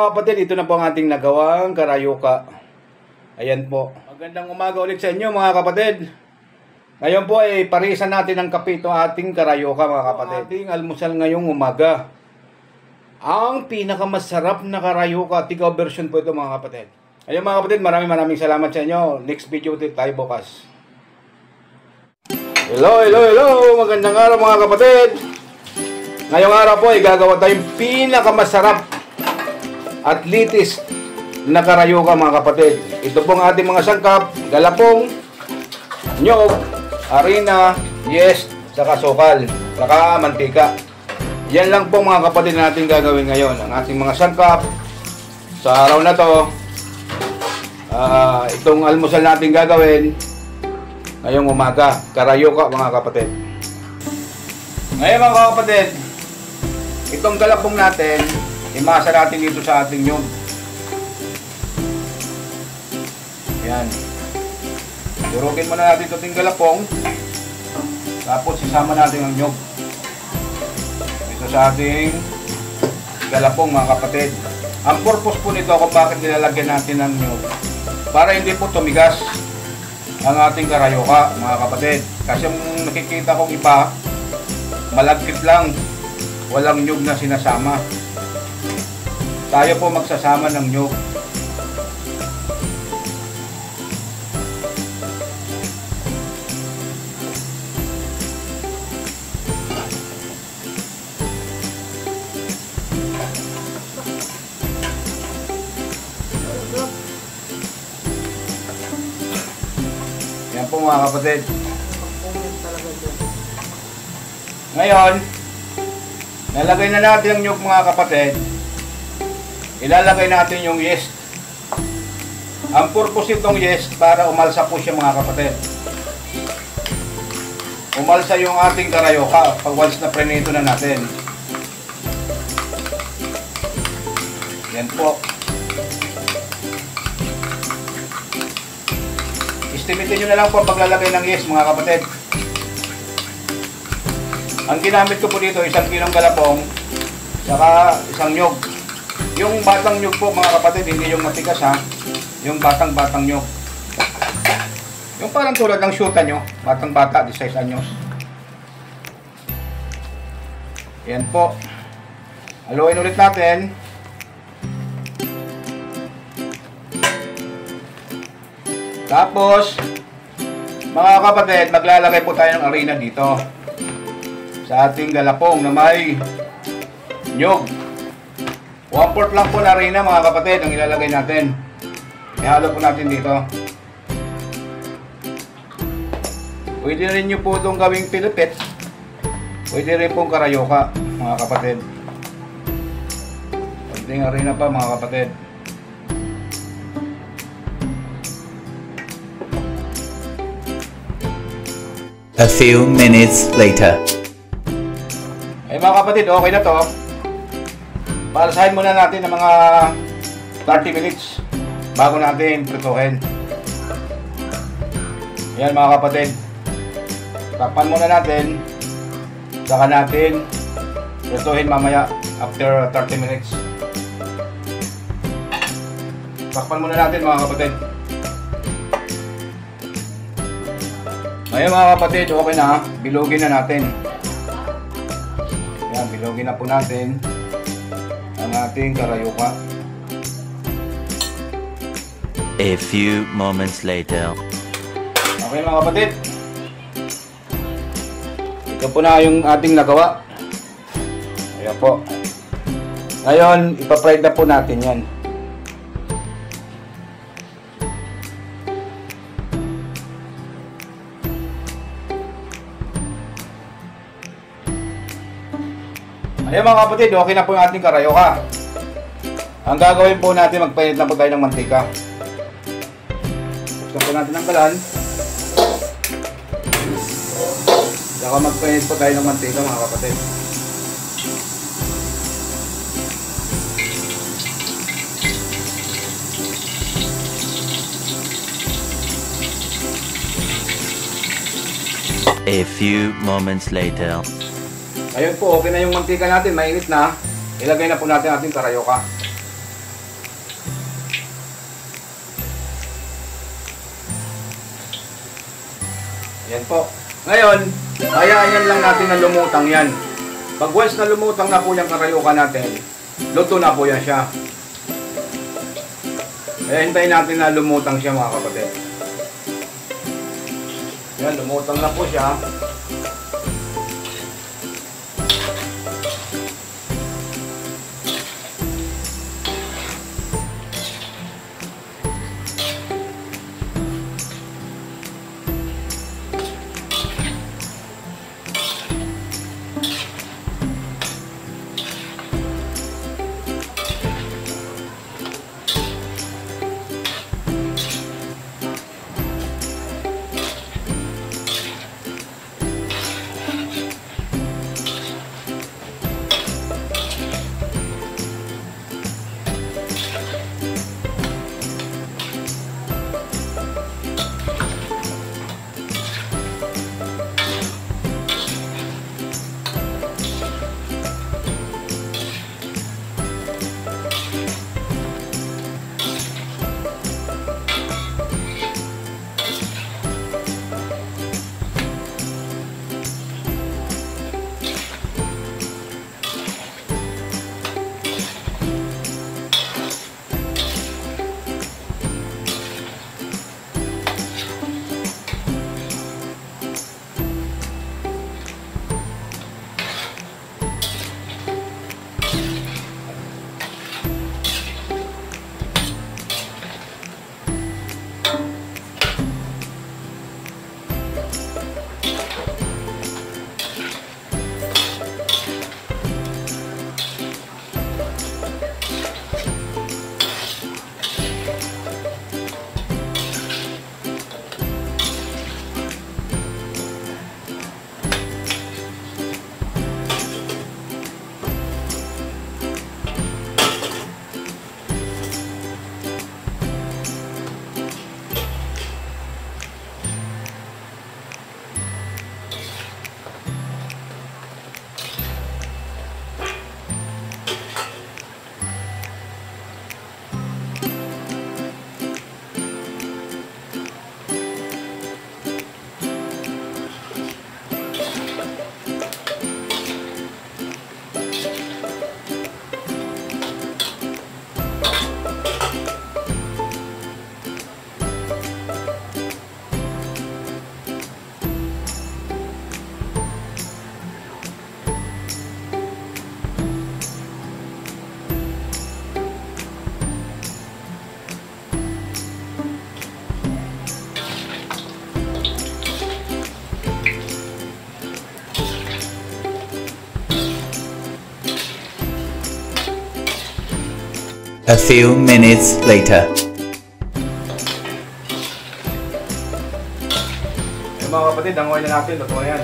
mga kapatid, ito na po ang ating nagawang carioca. Ayan po. Magandang umaga ulit sa inyo mga kapatid. Ngayon po ay parisan natin ang kape itong ating carioca mga kapatid. Ating almusal ngayong umaga. Ang pinakamasarap na carioca ticao version po ito mga kapatid. Ayun mga kapatid, maraming salamat sa inyo. Next video ulit tayo bukas. Hello. Magandang araw mga kapatid. Ngayong araw po ay gagawa tayong pinakamasarap at litis na carioca mga kapatid. Ito pong ating mga sangkap: galapong, nyog, harina, yeast, saka sukal, saka mantika. Yan lang po mga kapatid na natin gagawin ngayon. Ang ating mga sangkap sa araw na to. Itong almusal natin gagawin ngayong umaga, carioca mga kapatid. Ngayon mga kapatid, itong galapong natin, imasa natin dito sa ating nyog. Ayan. Durugin muna natin itong galapong. Tapos isama natin ang nyog dito sa ating galapong mga kapatid. Ang purpose po nito kung bakit nilalagyan natin ng nyog, para hindi po tumigas ang ating carioca mga kapatid. Kasi yung nakikita kong iba, malagkit lang, walang nyug na sinasama. Tayo po magsasama ng nyug. Yan po mga kapatid. Ngayon, nalagay na natin ang nyug mga kapatid. Ilalagay natin yung yeast. Ang purpose itong yeast, para umalsa po siya mga kapatid. Umalsa yung ating carioca pag once na prenito na natin. Yan po. Estimitin nyo na lang po paglalagay ng yeast mga kapatid. Ang ginamit ko po dito, 1 kilong galapong, saka isang nyog. Yung batang nyog po mga kapatid, hindi yung matigas ha. Yung batang nyog. Yung parang tulad ng syuta nyo, batang-bata, 16 anyos. Yan po. Haluin ulit natin. Tapos, mga kapatid, maglalagay po tayo ng harina dito sa ating galapong na may nyog. 1/4 lang po na harina mga kapatid ang ilalagay natin. Ihalo po natin dito. Pwede rin nyo po itong gawing pilipit. Pwede rin pong carioca mga kapatid. Pwede harina pa mga kapatid. A few minutes later. Ay mga kapatid, okay na to. Palasahin muna natin ng mga 30 minutes bago natin prituhin. Ayan mga kapatid. Takpan muna natin. Saka natin prituhin mamaya after 30 minutes. Takpan muna natin mga kapatid. Ayan mga kapatid, okay na. Bilugin na natin. Ayan, bilugin na po natin ang ating carioca. A few moments later. Okay mga kapatid. Ito po na yung ating nagawa. Ayan po. Ngayon, ipa-fry na po natin yan. Ayan mga kapatid, okay na po yung ating carioca. Ang gagawin po natin, magpainit na po tayo ng mantika. Buksan po natin ang kalan. Saka magpainit po tayo ng mantika mga kapatid. A few moments later. Ayun po, okay na yung mantika natin, mainit na. Ilagay na po natin ating carioca. Yan po. Ngayon, hayaan lang natin na lumutang yan. Pag once na lumutang na po yung carioca natin, luto na po yan siya. Kaya hintayin natin na lumutang siya mga kapatid. Yan, lumutang na po siya. A few minutes later. Yung mga kapatid, dangoy na natin, luto na yan.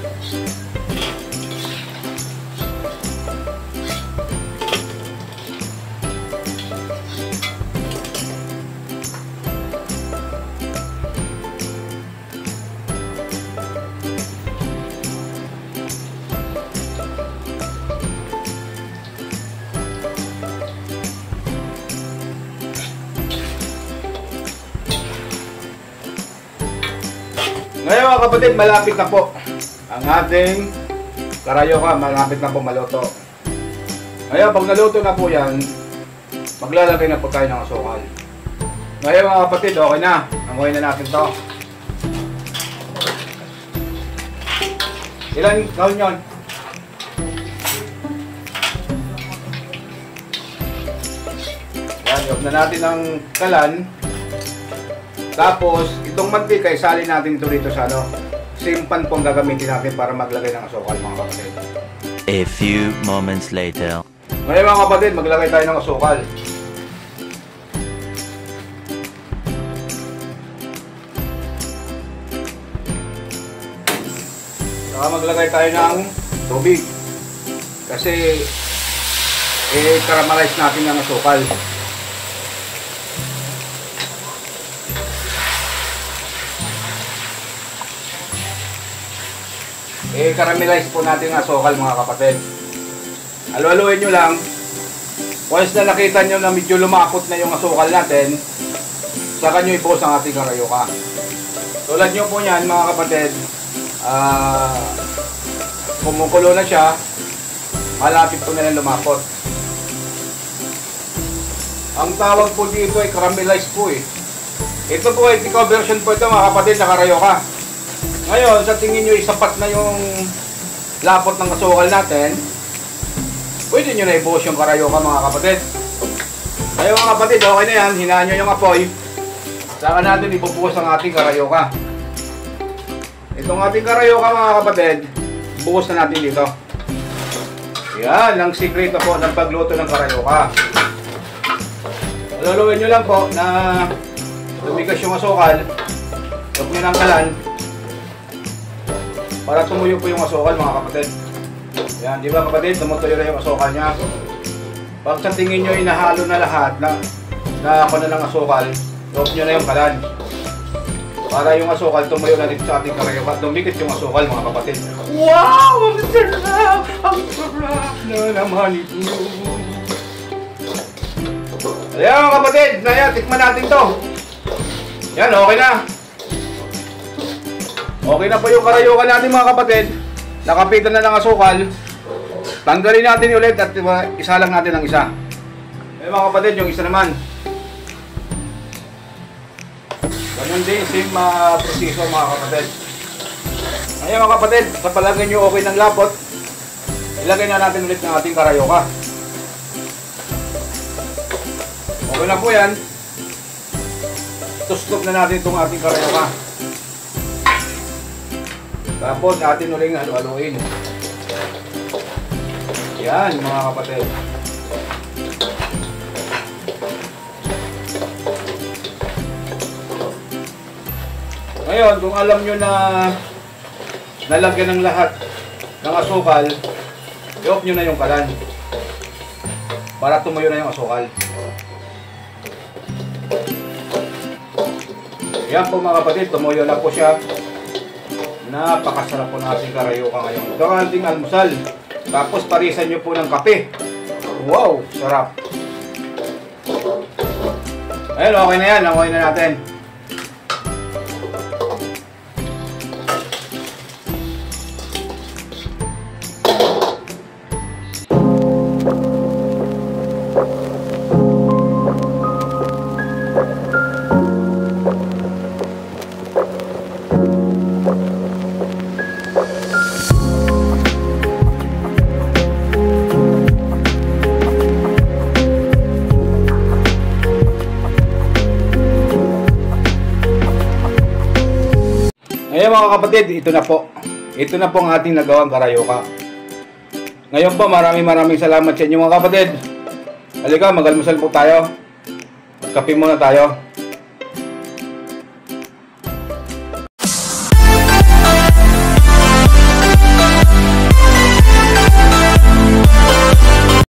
Ngayon mga kapatid, malapit na po ang ating carioca, malapit na po maluto. Ngayon, pag naluto na po yan, maglalagay na po tayo ng asukal. Ngayon mga kapatid, okay na. Angoy na natin to. Ilan kahon yun? Yan, yun na natin ang kalan. Tapos, itong mantika, isali natin ito dito sa same pan pong gagamitin natin para maglagay ng asukal mga kapatid. A few moments later. Ngayon mga kapatid, maglagay tayo ng asukal. Saka maglagay tayo ng tubig. Kasi, caramelize natin ang asukal. Caramelize po natin ang asukal mga kapatid. Halo-haloin nyo lang. Once na nakita nyo na medyo lumakot na yung asukal natin, saka nyo i-post ang ating carioca. Tulad nyo po yan mga kapatid, kumukulo na siya, malapit po na lumapot. Ang tawag po dito ay caramelized po eh. Ito po ay Ticao version po ito mga kapatid na CARIOCA. Ngayon, sa tingin nyo sapat na yung lapot ng asukal natin, pwede nyo na ibuhos yung CARIOCA mga kapatid. Ngayon mga kapatid, okay na yan, hinaan nyo yung apoy. Saka natin ibubuhos ang ating CARIOCA. Itong ating CARIOCA mga kapatid, buhos na natin dito. Yan, ang sikreto po ng pagluto ng CARIOCA. Luluin nyo lang po na lumigas yung asukal, huwag nyo ng kalan, para tumuyo po yung asukal mga kapatid. Yan, di ba kapatid, tumutuyo na yung asukal nya. Pag sa tingin nyo inahalo na lahat na ako na ng asukal, huwag nyo na yung kalan. Para yung asukal tumuyo na dito sa ating CARIOCA, dumikit yung asukal mga kapatid. Wow! Ang sarap! Ang sarap na naman ito! Ayan mga kapatid, tikman natin to. Yan, okay na. Okay na po yung CARIOCA natin mga kapatid. Nakapitan na ng asukal. Tanggalin natin ulit at isa lang natin ang isa. Ayan mga kapatid, yung isa naman. Ganun din, same proseso mga kapatid. Ayan mga kapatid, sa palagay nyo okay ng lapot, ilagay na natin ulit ng ating CARIOCA. Okay na po yan. Tustok na natin itong ating CARIOCA. Tapos natin uling halu-haluin. Yan mga kapatid. Ngayon, kung alam nyo na nalagyan ng lahat ng asukal, i-off nyo na yung kalan para tumuyo na yung asukal. Yan po mga kapatid, tumuyo na po siya. Napakasarap po natin CARIOCA ngayon. Ito ang ating almusal. Tapos parisan nyo po ng kape. Wow, sarap. Ayun, okay na yan. Okay na natin. Ngayon mga kapatid, ito na po. Ito na po ang ating nagawang CARIOCA. Ngayon po, maraming salamat sa inyo mga kapatid. Halika, mag-almusal po tayo. Kape muna tayo.